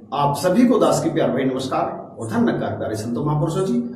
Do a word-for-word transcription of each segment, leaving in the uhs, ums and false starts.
आप सभी को दास की प्यार भरी नमस्कार और धन्यकार प्यारे संतों महापुरुषों जी।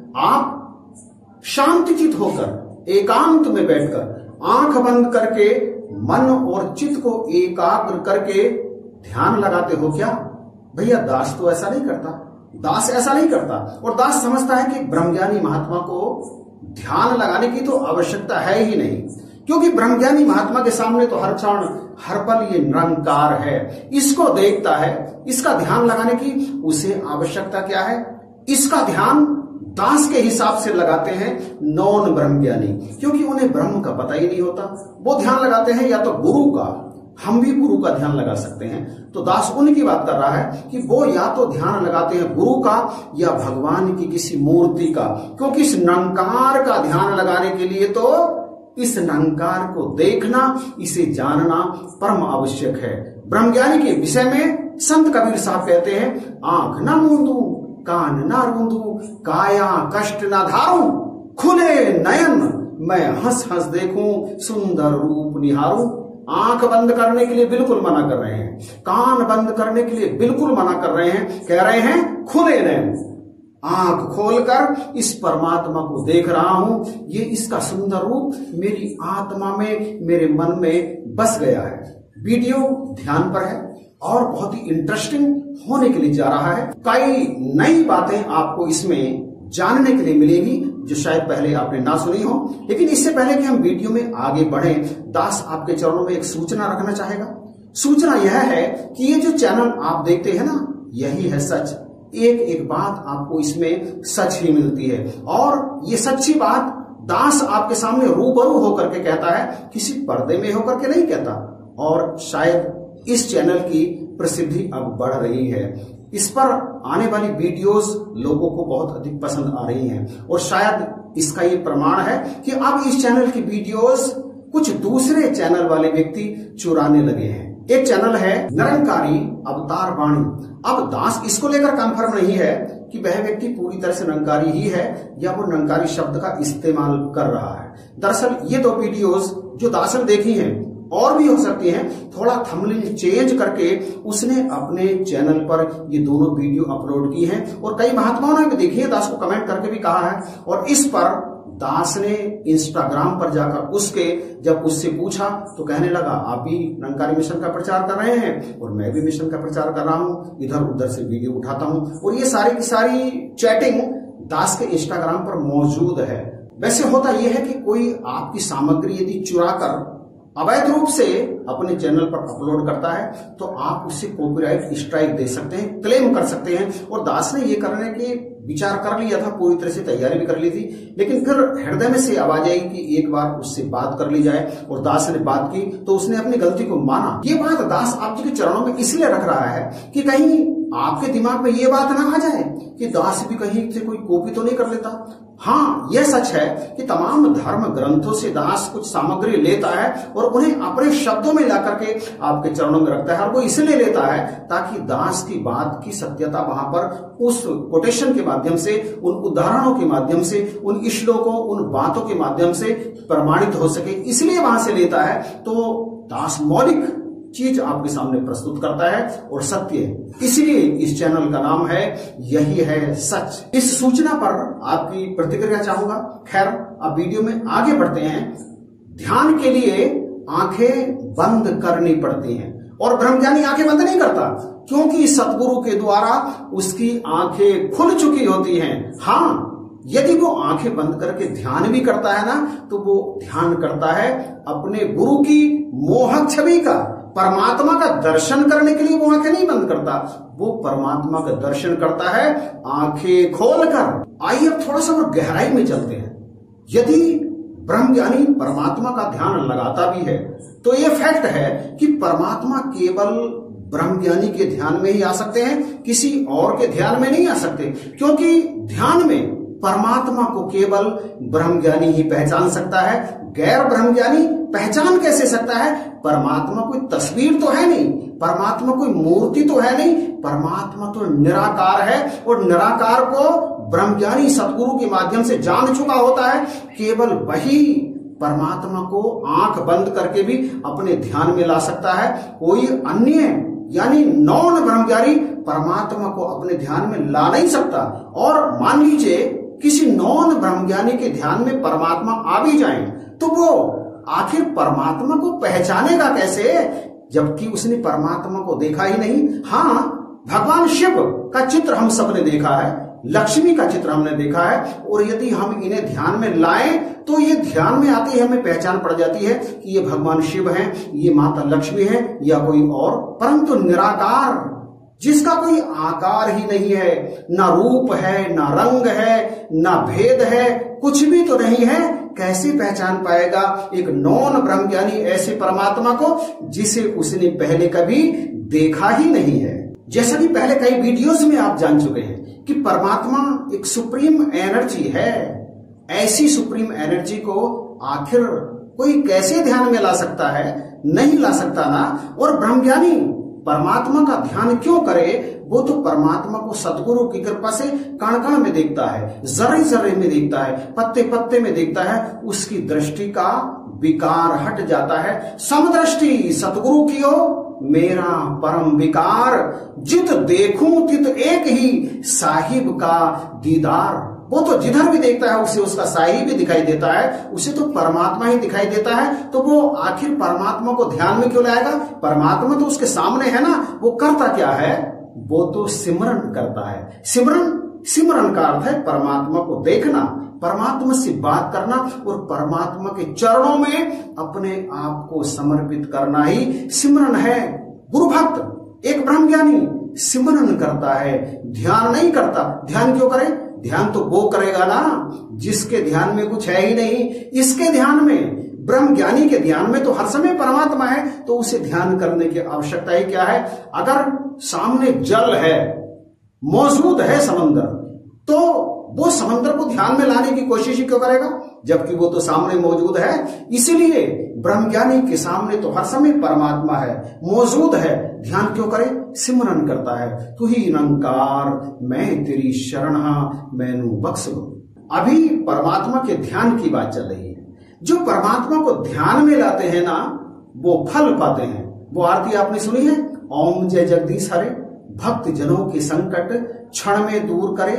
आप शांतिचित होकर एकांत में बैठकर आंख बंद करके मन और चित्त को एकाग्र करके ध्यान लगाते हो क्या? भैया दास तो ऐसा नहीं करता, दास ऐसा नहीं करता। और दास समझता है कि ब्रह्मज्ञानी महात्मा को ध्यान लगाने की तो आवश्यकता है ही नहीं, क्योंकि ब्रह्मज्ञानी महात्मा के सामने तो हर क्षण हर पल ये निरंकार है, इसको देखता है। इसका ध्यान लगाने की उसे आवश्यकता क्या है? इसका ध्यान दास के हिसाब से लगाते हैं नॉन ब्रह्मज्ञानी, क्योंकि उन्हें ब्रह्म का पता ही नहीं होता। वो ध्यान लगाते हैं या तो गुरु का, हम भी गुरु का ध्यान लगा सकते हैं। तो दास उनकी बात कर रहा है कि वो या तो ध्यान लगाते हैं गुरु का या भगवान की किसी मूर्ति का, क्योंकि इस निरंकार का ध्यान लगाने के लिए तो इस निरंकार को देखना, इसे जानना परम आवश्यक है। ब्रह्मज्ञानी के विषय में संत कबीर साहब कहते हैं, आंख न मूंदू, कान न रूंदू, काया कष्ट न धारू, खुले नयन मैं हंस हंस देखूं, सुंदर रूप निहारूं। आंख बंद करने के लिए बिल्कुल मना कर रहे हैं, कान बंद करने के लिए बिल्कुल मना कर रहे हैं। कह रहे हैं खुले नयन, आंख खोलकर इस परमात्मा को देख रहा हूं, ये इसका सुंदर रूप मेरी आत्मा में, मेरे मन में बस गया है। वीडियो ध्यान पर है और बहुत ही इंटरेस्टिंग होने के लिए जा रहा है। कई नई बातें आपको इसमें जानने के लिए मिलेगी जो शायद पहले आपने ना सुनी हो। लेकिन इससे पहले कि हम वीडियो में आगे बढ़ें, दास आपके चरणों में एक सूचना रखना चाहेगा। सूचना यह है कि ये जो चैनल आप देखते हैं ना, यही है सच। एक एक बात आपको इसमें सच ही मिलती है, और ये सच्ची बात दास आपके सामने रूबरू होकर के कहता है, किसी पर्दे में होकर के नहीं कहता। और शायद इस चैनल की प्रसिद्धि अब बढ़ रही है, इस पर आने वाली वीडियोस लोगों को बहुत अधिक पसंद आ रही हैं, और शायद इसका ये प्रमाण है कि अब इस चैनल की वीडियोस कुछ दूसरे चैनल वाले व्यक्ति चुराने लगे हैं। एक चैनल है निरंकारी अवतार वाणी। अब दास इसको लेकर कंफर्म नहीं है कि वह व्यक्ति पूरी तरह से निरंकारी ही है या वो निरंकारी शब्द का इस्तेमाल कर रहा है। दरअसल ये दो वीडियोस जो दास ने देखी हैं, और भी हो सकती हैं, थोड़ा थंबनेल चेंज करके उसने अपने चैनल पर ये दोनों वीडियो अपलोड की हैं, और कई महात्माओं ने भी देखी है, दास को कमेंट करके भी कहा है। और इस पर दास ने इंस्टाग्राम पर जाकर उसके जब उससे पूछा तो कहने लगा, आप भी निरंकारी मिशन का प्रचार कर रहे हैं और मैं भी मिशन का प्रचार कर रहा हूं, इधर उधर से वीडियो उठाता हूं। और ये सारी की सारी चैटिंग दास के इंस्टाग्राम पर मौजूद है। वैसे होता यह है कि कोई आपकी सामग्री यदि चुरा कर अवैध रूप से अपने चैनल पर अपलोड करता है तो आप उससे कॉपीराइट स्ट्राइक दे सकते हैं, क्लेम कर सकते हैं। और दास ने ये करने के विचार कर लिया था, पूरी तरह से तैयारी भी कर ली थी, लेकिन फिर हृदय में से आवाज आई कि एक बार उससे बात कर ली जाए, और दास ने बात की तो उसने अपनी गलती को माना। ये बात दास आप जी के चरणों में इसलिए रख रहा है कि कहीं आपके दिमाग में ये बात ना आ जाए कि दास भी कहीं से कोई कॉपी तो नहीं कर लेता। हाँ, यह सच है कि तमाम धर्म ग्रंथों से दास कुछ सामग्री लेता है और उन्हें अपने शब्दों में लाकर के आपके चरणों में रखता है। और वो इसलिए लेता है ताकि दास की बात की सत्यता वहां पर उस कोटेशन के माध्यम से, उन उदाहरणों के माध्यम से, उन श्लोकों, उन बातों के माध्यम से प्रमाणित हो सके, इसलिए वहां से लेता है। तो दास मौलिक चीज आपके सामने प्रस्तुत करता है और सत्य है, इसलिए इस चैनल का नाम है यही है सच। इस सूचना पर आपकी प्रतिक्रिया चाहूंगा। खैर, अब वीडियो में आगे बढ़ते हैं। ध्यान के लिए आंखें बंद करनी पड़ती हैं, और ब्रह्मज्ञानी आंखें बंद नहीं करता, क्योंकि सतगुरु के द्वारा उसकी आंखें खुल चुकी होती हैं। हाँ, यदि वो आंखें बंद करके ध्यान भी करता है ना, तो वो ध्यान करता है अपने गुरु की मोहक छवि का, परमात्मा का दर्शन करने के लिए वो आंखें नहीं बंद करता, वो परमात्मा का दर्शन करता है आंखें खोलकर। आइए अब थोड़ा सा और गहराई में चलते हैं। यदि ब्रह्मज्ञानी परमात्मा का ध्यान लगाता भी है तो ये फैक्ट है कि परमात्मा केवल ब्रह्मज्ञानी के ध्यान में ही आ सकते हैं, किसी और के ध्यान में नहीं आ सकते, क्योंकि ध्यान में परमात्मा को केवल ब्रह्मज्ञानी ही पहचान सकता है। गैर ब्रह्मज्ञानी पहचान कैसे सकता है? परमात्मा कोई तस्वीर तो है नहीं, परमात्मा कोई मूर्ति तो है नहीं, परमात्मा तो निराकार है, और निराकार को ब्रह्मज्ञानी सतगुरु के माध्यम से जान चुका होता है। केवल वही परमात्मा को आंख बंद करके भी अपने ध्यान में ला सकता है। कोई अन्य यानी नॉन ब्रह्मज्ञानी परमात्मा को अपने ध्यान में ला नहीं सकता। और मान लीजिए किसी नॉन ब्रह्मज्ञानी के ध्यान में परमात्मा आ भी जाए तो वो आखिर परमात्मा को पहचानेगा कैसे, जबकि उसने परमात्मा को देखा ही नहीं। हाँ, भगवान शिव का चित्र हम सबने देखा है, लक्ष्मी का चित्र हमने देखा है, और यदि हम इन्हें ध्यान में लाएं तो ये ध्यान में आते ही हमें पहचान पड़ जाती है कि ये भगवान शिव हैं, ये माता लक्ष्मी है या कोई और। परंतु निराकार, जिसका कोई आकार ही नहीं है, ना रूप है, ना रंग है, ना भेद है, कुछ भी तो नहीं है, कैसे पहचान पाएगा एक नॉन ब्रह्मज्ञानी ऐसे परमात्मा को जिसे उसने पहले कभी देखा ही नहीं है। जैसा कि पहले कई वीडियोस में आप जान चुके हैं कि परमात्मा एक सुप्रीम एनर्जी है। ऐसी सुप्रीम एनर्जी को आखिर कोई कैसे ध्यान में ला सकता है? नहीं ला सकता ना। और ब्रह्मज्ञानी परमात्मा का ध्यान क्यों करे? वो तो परमात्मा को सदगुरु की कृपा से कण कण में देखता है, जर्रे जर्रे में देखता है, पत्ते पत्ते में देखता है। उसकी दृष्टि का विकार हट जाता है। समदृष्टि सतगुरु की हो मेरा परम विकार, जित देखूं तित एक ही साहिब का दीदार। वो तो जिधर भी देखता है उसे उसका साहिब भी दिखाई देता है, उसे तो परमात्मा ही दिखाई देता है। तो वो आखिर परमात्मा को ध्यान में क्यों लाएगा? परमात्मा तो उसके सामने है ना। वो करता क्या है? वो तो सिमरन करता है। सिमरन सिमरन का अर्थ है परमात्मा को देखना, परमात्मा से बात करना और परमात्मा के चरणों में अपने आप को समर्पित करना ही सिमरन है। गुरु भक्त एक ब्रह्मज्ञानी सिमरन करता है, ध्यान नहीं करता। ध्यान क्यों करे? ध्यान तो वो करेगा ना जिसके ध्यान में कुछ है ही नहीं। इसके ध्यान में, ब्रह्मज्ञानी के ध्यान में तो हर समय परमात्मा है, तो उसे ध्यान करने की आवश्यकता ही क्या है? अगर सामने जल है, मौजूद है समंदर, तो वो समंदर को ध्यान में लाने की कोशिश ही क्यों करेगा, जबकि वो तो सामने मौजूद है। इसीलिए ब्रह्मज्ञानी के सामने तो हर समय परमात्मा है, मौजूद है। ध्यान क्यों करे? सिमरन करता है। तू ही निरंकार मैं तेरी शरण मैनू बख्श दो। अभी परमात्मा के ध्यान की बात चल रही है। जो परमात्मा को ध्यान में लाते हैं ना, वो फल पाते हैं। वो आरती आपने सुनी है, ओम जय जगदीश हरे, भक्त जनों के संकट क्षण में दूर करे।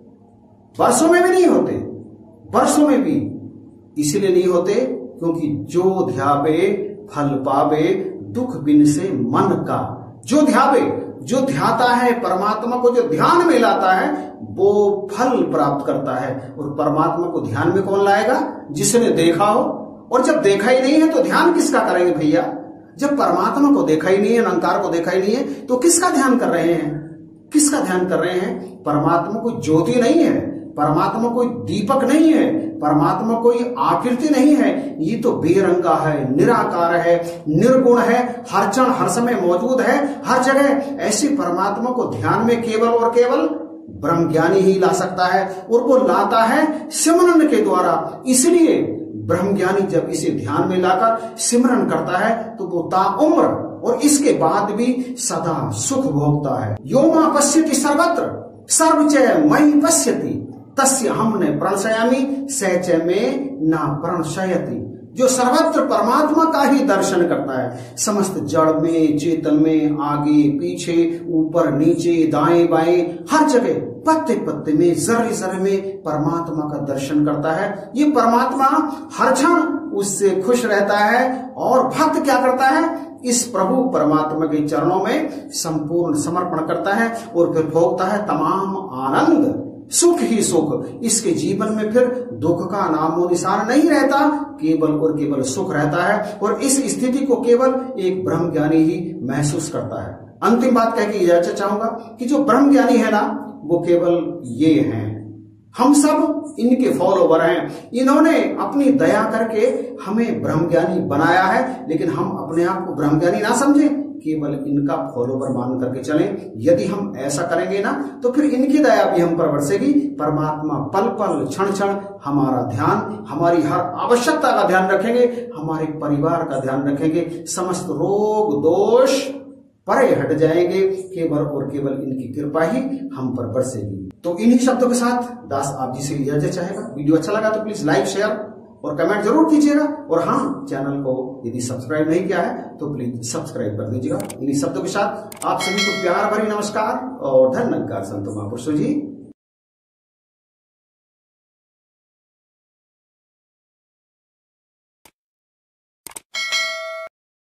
वर्षों में भी नहीं होते, वर्षों में भी इसलिए नहीं होते क्योंकि जो ध्यावे फल पावे, दुख बिन से मन का। जो ध्यावे, जो ध्याता है परमात्मा को, जो ध्यान में लाता है, वो फल प्राप्त करता है। और परमात्मा को ध्यान में कौन लाएगा? जिसने देखा हो। और जब देखा ही नहीं है तो ध्यान किसका करेंगे भैया? जब परमात्मा को देखा ही नहीं है, निरंकार को देखा ही नहीं है, तो किसका ध्यान कर रहे हैं? किसका ध्यान कर रहे हैं? परमात्मा कोई ज्योति नहीं है, परमात्मा कोई दीपक नहीं है, परमात्मा कोई आकृति नहीं है। ये तो बेरंगा है, निराकार है, निर्गुण है, हर क्षण हर समय मौजूद है, हर जगह। ऐसे परमात्मा को ध्यान में केवल और केवल ब्रह्मज्ञानी ही ला सकता है, और वो लाता है सिमरन के द्वारा। इसलिए ब्रह्मज्ञानी जब इसे ध्यान में लाकर सिमरन करता है तो वो ताउम्र और इसके बाद भी सदा सुख भोगता है। यो मा पश्यति सर्वत्र सर्वचय मयि पश्यति तस्य हमने प्रणशयामि सच में ना प्रणशयति। जो सर्वत्र परमात्मा का ही दर्शन करता है, समस्त जड़ में, चेतन में, आगे पीछे, ऊपर नीचे, दाएं बाएं, हर जगह, पत्ते पत्ते में, जर्रे जर्रे में परमात्मा का दर्शन करता है। ये परमात्मा हर क्षण उससे खुश रहता है। और भक्त क्या करता है? इस प्रभु परमात्मा के चरणों में संपूर्ण समर्पण करता है और फिर भोगता है तमाम आनंद, सुख ही सुख। इसके जीवन में फिर दुख का नामो निशान नहीं रहता, केवल और केवल सुख रहता है। और इस स्थिति को केवल एक ब्रह्मज्ञानी ही महसूस करता है। अंतिम बात कह के इजाजत चाहूंगा कि जो ब्रह्मज्ञानी है ना, वो केवल ये हैं। हम सब इनके फॉलोवर हैं। इन्होंने अपनी दया करके हमें ब्रह्मज्ञानी बनाया है, लेकिन हम अपने आप को ब्रह्मज्ञानी ना समझें, केवल इनका फॉलोवर मान करके चलें। यदि हम ऐसा करेंगे ना, तो फिर इनकी दया भी हम पर बरसेगी। परमात्मा पल पल क्षण क्षण हमारा ध्यान, हमारी हर आवश्यकता का ध्यान रखेंगे, हमारे परिवार का ध्यान रखेंगे। समस्त रोग दोष परे हट जाएंगे, केवल और केवल इनकी कृपा ही हम पर बरसेगी। तो इन्हीं शब्दों के साथ दास आप जी से इजाजत चाहेगा। वीडियो अच्छा लगा तो प्लीज लाइक शेयर और कमेंट जरूर कीजिएगा। और हाँ, चैनल को यदि सब्सक्राइब नहीं किया है तो प्लीज सब्सक्राइब कर दीजिएगा। इन्हीं शब्दों के साथ आप सभी को प्यार भरी नमस्कार और धन्यवाद संत महापुरुषों जी।